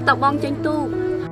Tập bong trên tu.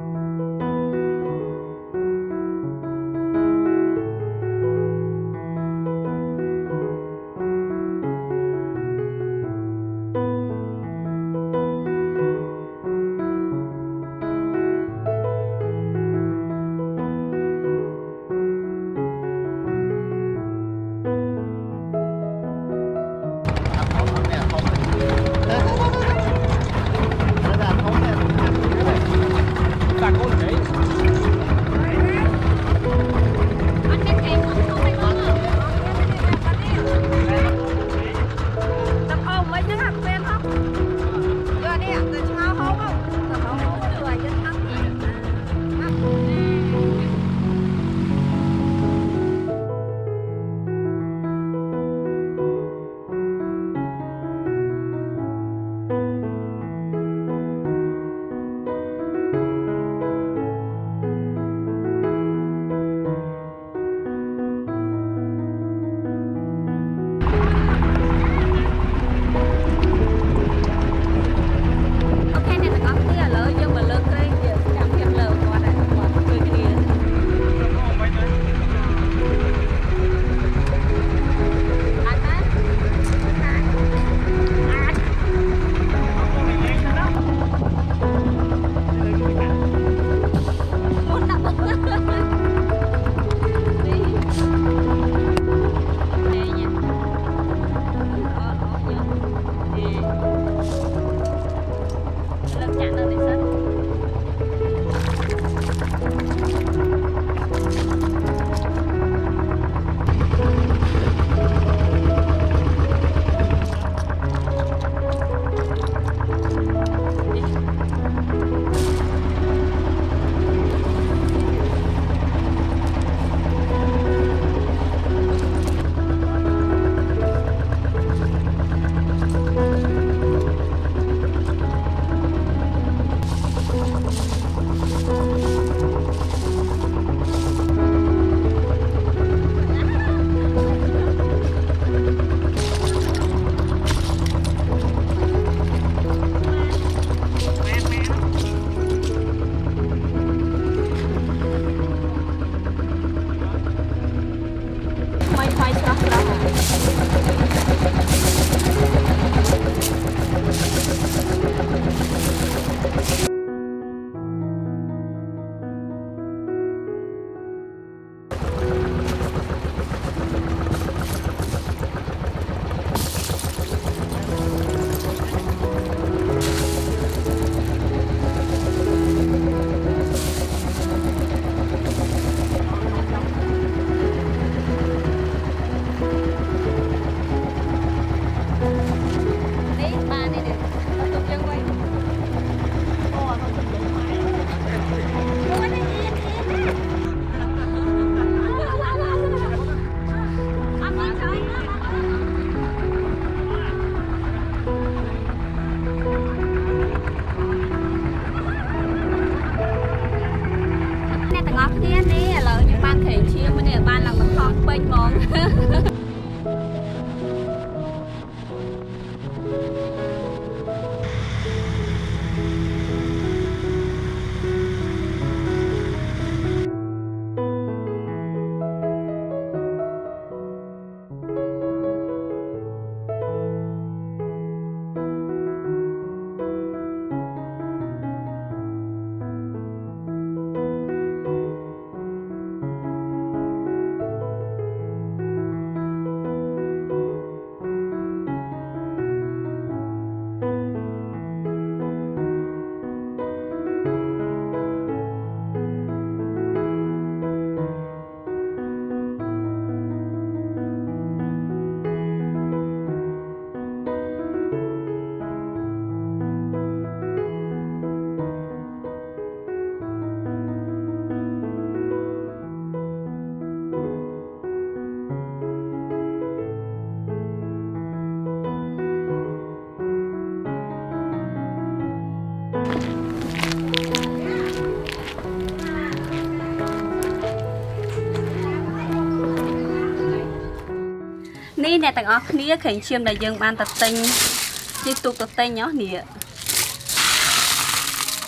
Ní nè tầng óc ní khẩn chiêm là dương ban tật tinh chỉ tục tật tinh nhó nè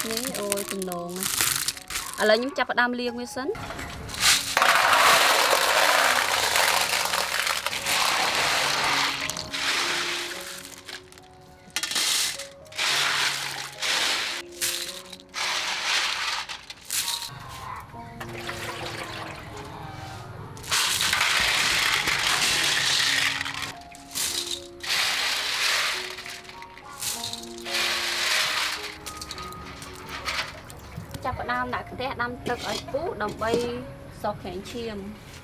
Ní ôi tình nồn à. À lấy những chắp ở đam liêng với sấn. Chắp ở đam đã cái đamទឹកở cũ đồng bay sọc khánh chiêm.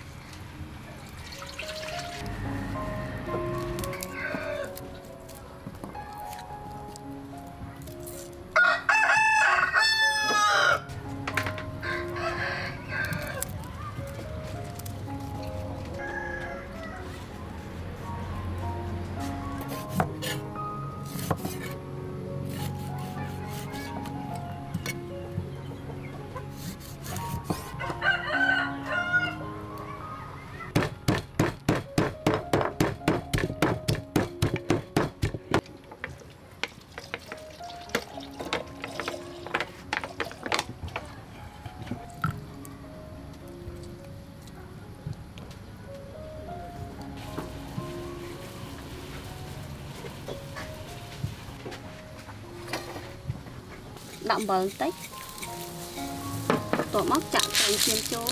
Đậm bờ tích tổ móc chặn thành chiên chối.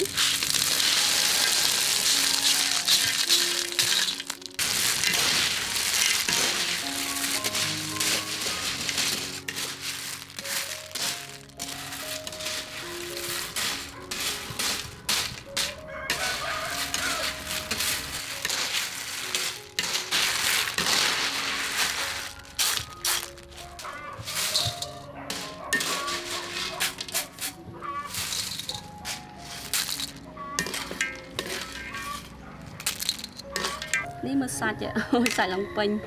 Ní mà sạch vậy, ôi sạch lòng pin.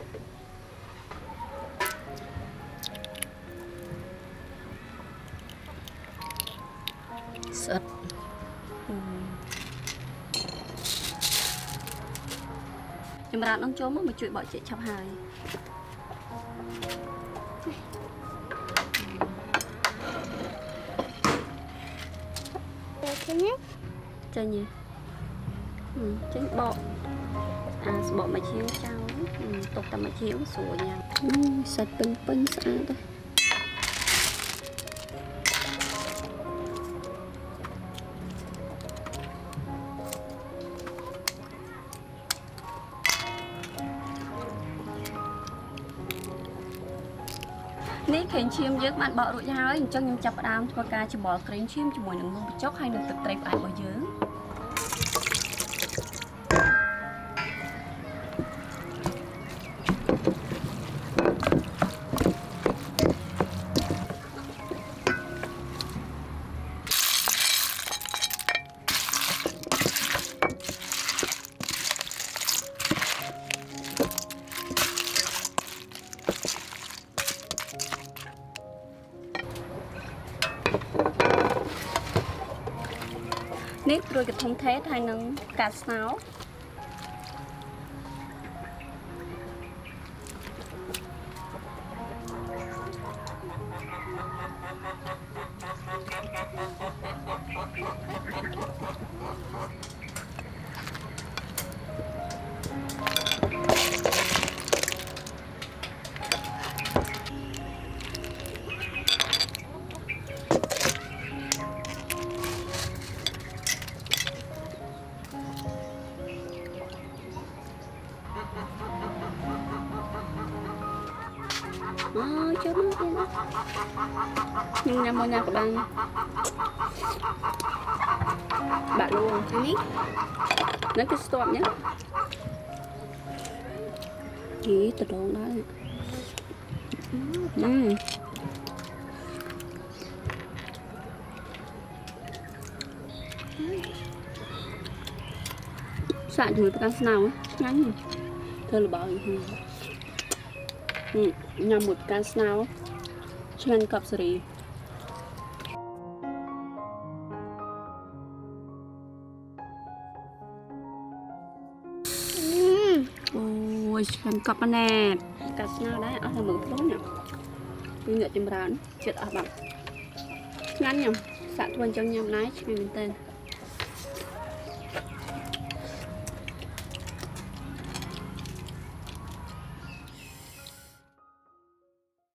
Sạch. Nhưng mà nó trốn mà chuyện bỏ chuyện trong hài. Chơi gì? Trứng bọ. À, bỏ mà chiếu trao tục tầm mà chiếu sủa nha. Sạch pin pin sạch thôi. Ní khánh chiêm dưới bạn bỏ rồi ra ấy cho nhưng chập đam cho ca cho bỏ khánh chiêm cho mỗi những mông chốc hay được tập trệp ai bỏ dưới. Nếp rồi cái thông thế hay nâng cá sáo. Chứ nhưng nhà môi nhà của bạn luôn nhé, nó cái stop nhé, chỉ từ đó đấy. Sạn thì cái nào ấy ngắn thôi là bảo nhằm một can nào chân cặp sợi. Ôi chân cặp nè, can nào đấy ở là mực đó nhỉ. ngựa chìm rán chết ở bằng ngắn nhầm sạ thuần trong nhầm lái mình tên